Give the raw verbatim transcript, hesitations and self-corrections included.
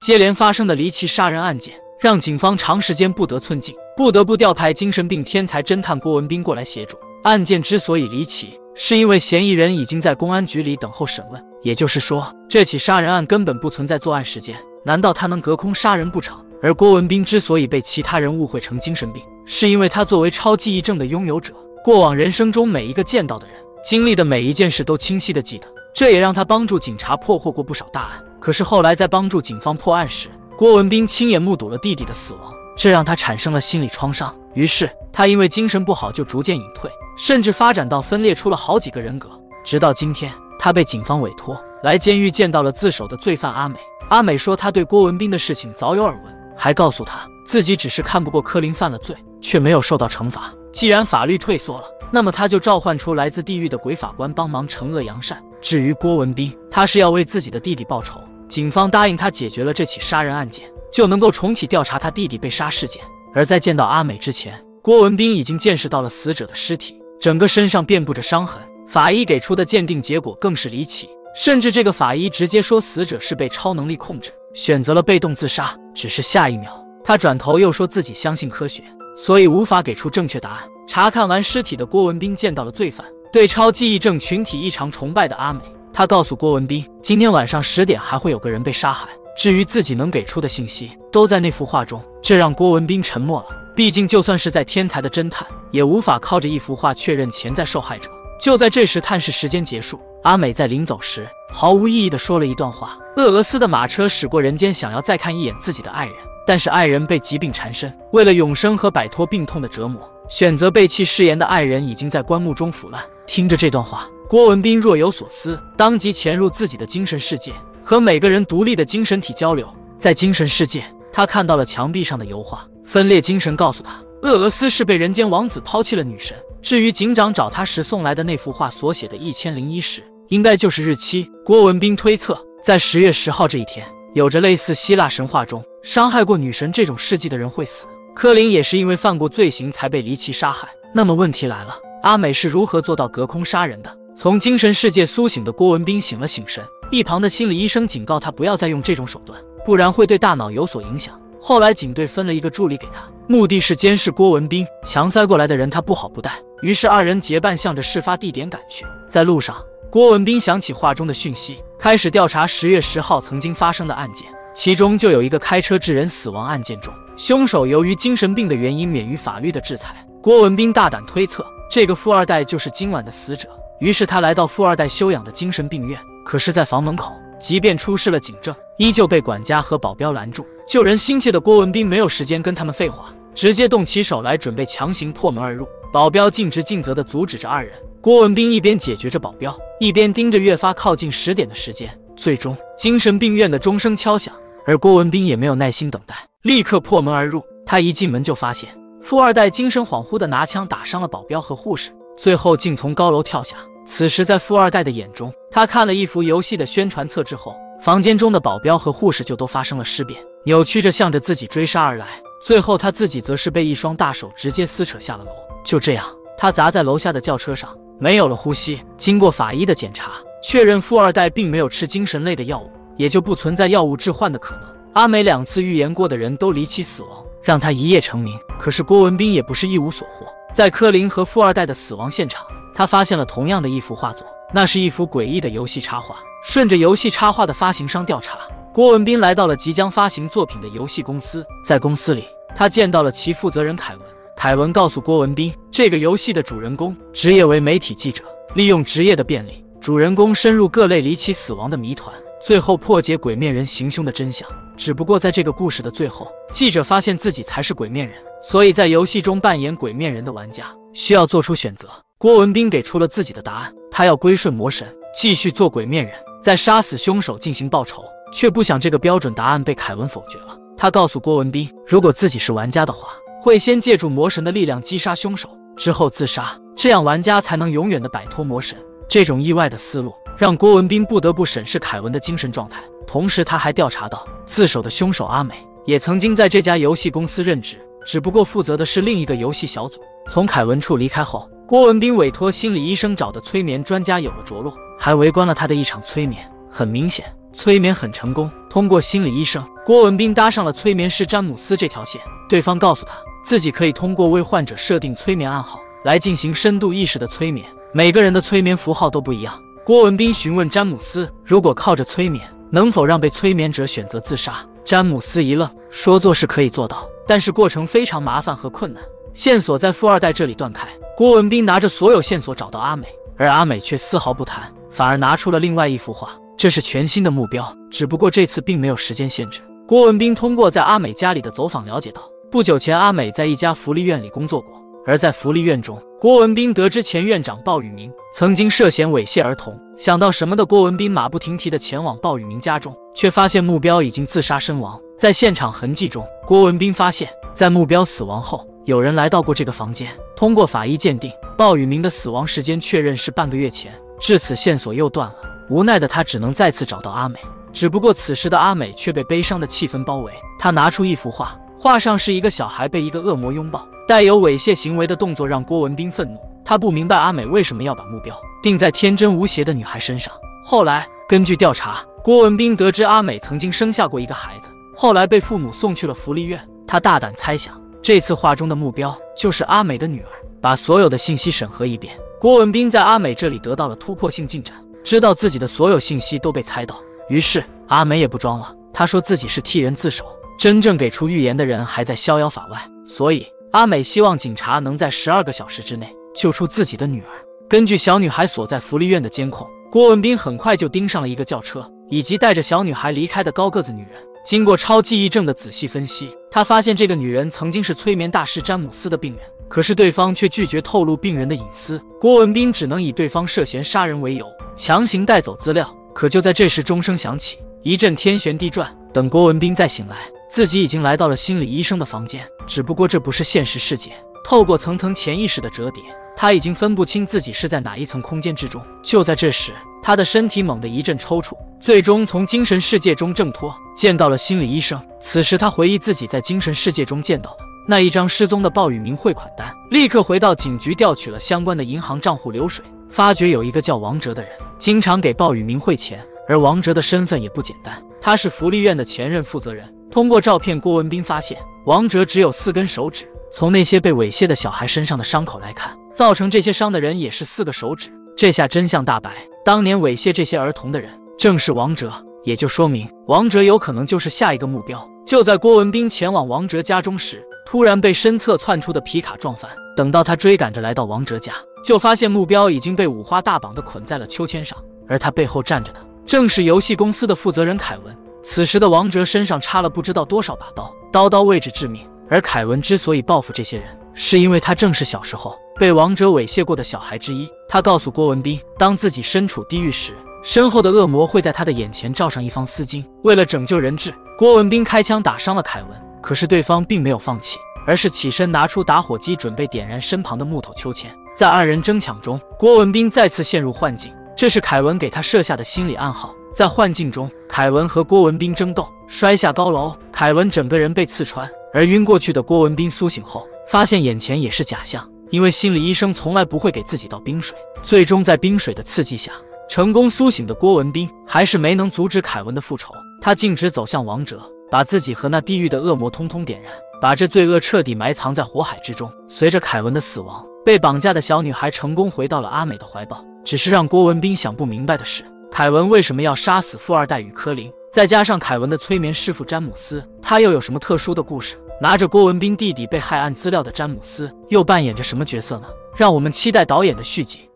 接连发生的离奇杀人案件，让警方长时间不得寸进，不得不调派精神病天才侦探郭文斌过来协助。案件之所以离奇，是因为嫌疑人已经在公安局里等候审问，也就是说，这起杀人案根本不存在作案时间。难道他能隔空杀人不成？而郭文斌之所以被其他人误会成精神病，是因为他作为超记忆症的拥有者，过往人生中每一个见到的人、经历的每一件事都清晰地记得，这也让他帮助警察破获过不少大案。可是后来在帮助警方破案时，郭文斌亲眼目睹了弟弟的死亡，这让他产生了心理创伤。于是他因为精神不好就逐渐隐退，甚至发展到分裂出了好几个人格。直到今天，他被警方委托来监狱见到了自首的罪犯阿美。阿美说他对郭文斌的事情早有耳闻，还告诉他自己只是看不过柯林犯了罪，却没有受到惩罚。既然法律退缩了，那么他就召唤出来自地狱的鬼法官帮忙惩恶扬善。至于郭文斌，他是要为自己的弟弟报仇。警方答应他解决了这起杀人案件，就能够重启调查他弟弟被杀事件。而在见到阿美之前，郭文斌已经见识到了死者的尸体，整个身上遍布着伤痕。法医给出的鉴定结果更是离奇，甚至这个法医直接说死者是被超能力控制，选择了被动自杀。只是下一秒，他转头又说自己相信科学，所以无法给出正确答案。查看完尸体的郭文斌见到了罪犯，对超记忆症群体异常崇拜的阿美，他告诉郭文斌，今天晚上十点还会有个人被杀害，至于自己能给出的信息都在那幅画中。这让郭文斌沉默了，毕竟就算是再天才的侦探，也无法靠着一幅画确认潜在受害者。就在这时，探视时间结束，阿美在临走时毫无意义地说了一段话：鄂俄斯的马车驶过人间，想要再看一眼自己的爱人，但是爱人被疾病缠身，为了永生和摆脱病痛的折磨，选择背弃誓言的爱人已经在棺木中腐烂。听着这段话，郭文斌若有所思，当即潜入自己的精神世界，和每个人独立的精神体交流。在精神世界，他看到了墙壁上的油画，分裂精神告诉他，鄂俄斯是被人间王子抛弃了女神。至于警长找他时送来的那幅画所写的一千零一时，应该就是日期。郭文斌推测，在十月十号这一天，有着类似希腊神话中伤害过女神这种事迹的人会死。柯林也是因为犯过罪行才被离奇杀害。那么问题来了，阿美是如何做到隔空杀人的？从精神世界苏醒的郭文斌醒了醒神，一旁的心理医生警告他不要再用这种手段，不然会对大脑有所影响。后来警队分了一个助理给他，目的是监视郭文斌，强塞过来的人他不好不带。于是二人结伴向着事发地点赶去。在路上，郭文斌想起画中的讯息，开始调查十月十号曾经发生的案件，其中就有一个开车致人死亡案件中，凶手由于精神病的原因免于法律的制裁。郭文斌大胆推测，这个富二代就是今晚的死者。于是他来到富二代休养的精神病院，可是在房门口，即便出示了警证，依旧被管家和保镖拦住。救人心切的郭文斌没有时间跟他们废话，直接动起手来，准备强行破门而入。保镖尽职尽责地阻止着二人。郭文斌一边解决着保镖，一边盯着越发靠近十点的时间。最终，精神病院的钟声敲响，而郭文斌也没有耐心等待，立刻破门而入。他一进门就发现富二代精神恍惚地拿枪打伤了保镖和护士，最后竟从高楼跳下。此时在富二代的眼中，他看了一幅游戏的宣传册之后，房间中的保镖和护士就都发生了尸变，扭曲着向着自己追杀而来。最后他自己则是被一双大手直接撕扯下了楼。就这样，他砸在楼下的轿车上，没有了呼吸。经过法医的检查，确认富二代并没有吃精神类的药物，也就不存在药物致幻的可能。阿美两次预言过的人都离奇死亡，让他一夜成名。可是郭文斌也不是一无所获，在柯林和富二代的死亡现场，他发现了同样的一幅画作，那是一幅诡异的游戏插画。顺着游戏插画的发行商调查，郭文斌来到了即将发行作品的游戏公司。在公司里，他见到了其负责人凯文。凯文告诉郭文斌，这个游戏的主人公职业为媒体记者，利用职业的便利，主人公深入各类离奇死亡的谜团，最后破解鬼面人行凶的真相。只不过在这个故事的最后，记者发现自己才是鬼面人，所以在游戏中扮演鬼面人的玩家需要做出选择。郭文斌给出了自己的答案，他要归顺魔神，继续做鬼面人，在杀死凶手进行报仇。却不想这个标准答案被凯文否决了。他告诉郭文斌，如果自己是玩家的话，会先借助魔神的力量击杀凶手，之后自杀，这样玩家才能永远的摆脱魔神。这种意外的思路让郭文斌不得不审视凯文的精神状态。同时他还调查到，自首的凶手阿美也曾经在这家游戏公司任职，只不过负责的是另一个游戏小组。从凯文处离开后，郭文斌委托心理医生找的催眠专家有了着落，还围观了他的一场催眠。很明显， 催眠很成功。通过心理医生，郭文斌搭上了催眠师詹姆斯这条线。对方告诉他，自己可以通过为患者设定催眠暗号来进行深度意识的催眠，每个人的催眠符号都不一样。郭文斌询问詹姆斯，如果靠着催眠，能否让被催眠者选择自杀？詹姆斯一愣，说做是可以做到，但是过程非常麻烦和困难。线索在富二代这里断开，郭文斌拿着所有线索找到阿美，而阿美却丝毫不谈，反而拿出了另外一幅画。这是全新的目标，只不过这次并没有时间限制。郭文斌通过在阿美家里的走访了解到，不久前阿美在一家福利院里工作过，而在福利院中，郭文斌得知前院长鲍宇明曾经涉嫌猥亵儿童。想到什么的郭文斌马不停蹄地前往鲍宇明家中，却发现目标已经自杀身亡。在现场痕迹中，郭文斌发现，在目标死亡后，有人来到过这个房间。通过法医鉴定，鲍宇明的死亡时间确认是半个月前。至此线索又断了，无奈的他只能再次找到阿美。只不过此时的阿美却被悲伤的气氛包围。他拿出一幅画，画上是一个小孩被一个恶魔拥抱，带有猥亵行为的动作让郭文斌愤怒。他不明白阿美为什么要把目标定在天真无邪的女孩身上。后来根据调查，郭文斌得知阿美曾经生下过一个孩子，后来被父母送去了福利院。他大胆猜想，这次画中的目标就是阿美的女儿。把所有的信息审核一遍，郭文斌在阿美这里得到了突破性进展，知道自己的所有信息都被猜到。于是阿美也不装了，她说自己是替人自首，真正给出预言的人还在逍遥法外，所以阿美希望警察能在十二个小时之内救出自己的女儿。根据小女孩所在福利院的监控，郭文斌很快就盯上了一个轿车，以及带着小女孩离开的高个子女人。经过超记忆症的仔细分析，他发现这个女人曾经是催眠大师詹姆斯的病人，可是对方却拒绝透露病人的隐私。郭文斌只能以对方涉嫌杀人为由，强行带走资料。可就在这时，钟声响起，一阵天旋地转。等郭文斌再醒来，自己已经来到了心理医生的房间，只不过这不是现实世界。透过层层潜意识的折叠，他已经分不清自己是在哪一层空间之中。就在这时，他的身体猛地一阵抽搐，最终从精神世界中挣脱，见到了心理医生。此时他回忆自己在精神世界中见到的那一张失踪的鲍宇明汇款单，立刻回到警局调取了相关的银行账户流水，发觉有一个叫王哲的人经常给鲍宇明汇钱，而王哲的身份也不简单，他是福利院的前任负责人。通过照片，郭文斌发现王哲只有四根手指，从那些被猥亵的小孩身上的伤口来看，造成这些伤的人也是四个手指。这下真相大白，当年猥亵这些儿童的人正是王哲，也就说明王哲有可能就是下一个目标。就在郭文斌前往王哲家中时，突然被身侧窜出的皮卡撞翻。等到他追赶着来到王哲家，就发现目标已经被五花大绑地捆在了秋千上，而他背后站着的正是游戏公司的负责人凯文。此时的王哲身上插了不知道多少把刀，刀刀位置致命。而凯文之所以报复这些人，是因为他正是小时候被王哲猥亵过的小孩之一。他告诉郭文斌，当自己身处地狱时，身后的恶魔会在他的眼前罩上一方丝巾。为了拯救人质，郭文斌开枪打伤了凯文，可是对方并没有放弃，而是起身拿出打火机准备点燃身旁的木头秋千。在二人争抢中，郭文斌再次陷入幻境，这是凯文给他设下的心理暗号。在幻境中，凯文和郭文斌争斗，摔下高楼，凯文整个人被刺穿，而晕过去的郭文斌苏醒后，发现眼前也是假象，因为心理医生从来不会给自己倒冰水。最终在冰水的刺激下，成功苏醒的郭文斌还是没能阻止凯文的复仇，他径直走向王哲，把自己和那地狱的恶魔通通点燃，把这罪恶彻底埋藏在火海之中。随着凯文的死亡，被绑架的小女孩成功回到了阿美的怀抱。只是让郭文斌想不明白的是，凯文为什么要杀死富二代与柯林？再加上凯文的催眠师傅詹姆斯，他又有什么特殊的故事？拿着郭文斌弟弟被害案资料的詹姆斯又扮演着什么角色呢？让我们期待导演的续集。